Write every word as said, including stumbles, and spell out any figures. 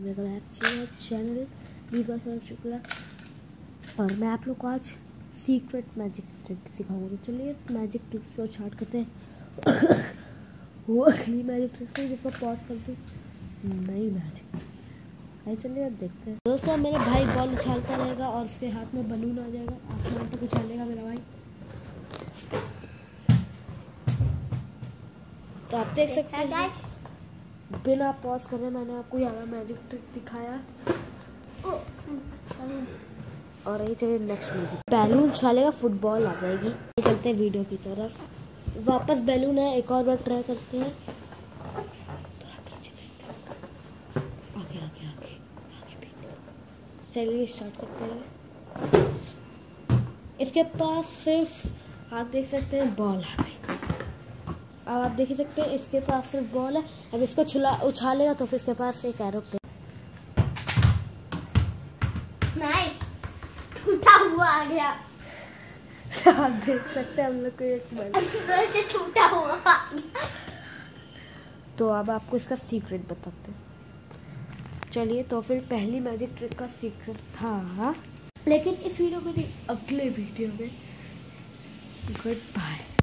Welcome back to my channel Deepak Shukla. और मैं आप लोग को आज सीक्रेट मैजिक ट्रिक सिखाऊंगा। तो चलिए मैजिक ट्रिक्स को स्टार्ट करते हैं। वो अगली मैजिक ट्रिक्स है जिसको पॉज कर दूँ, नई मैजिक। आइए चलिए अब देखते हैं। दोस्तों मेरा भाई बॉल उछालता रहेगा और उसके हाथ में बलून आ जाएगा, आसमान तक उछालेगा मेरा भाई। तो आप देख सकते हैं बिना पॉज करे मैंने आपको यहाँ मैजिक ट्रिक दिखाया। और यही चलिए नेक्स्ट मैजिक। बैलून उछालेगा, फुटबॉल आ जाएगी। चलते हैं वीडियो की तरफ। वापस बैलून है, एक और बार ट्राई करते हैं। आगे आगे आगे आगे चलिए स्टार्ट करते हैं। इसके पास सिर्फ आप देख सकते हैं बॉल आ गई। अब आप देख सकते हैं इसके पास सिर्फ बॉल है। अब इसको छुला उछालेगा तो फिर इसके पास एक एरोप्लेन। नाइस, टूटा हुआ आ गया। आप देख सकते हैं हम लोग को एक से टूटा हुआ आ गया। तो अब आपको इसका सीक्रेट बताते हैं। चलिए तो फिर पहली मैजिक ट्रिक का सीक्रेट था, लेकिन इस वीडियो में नहीं, अगले वीडियो में। Good bye.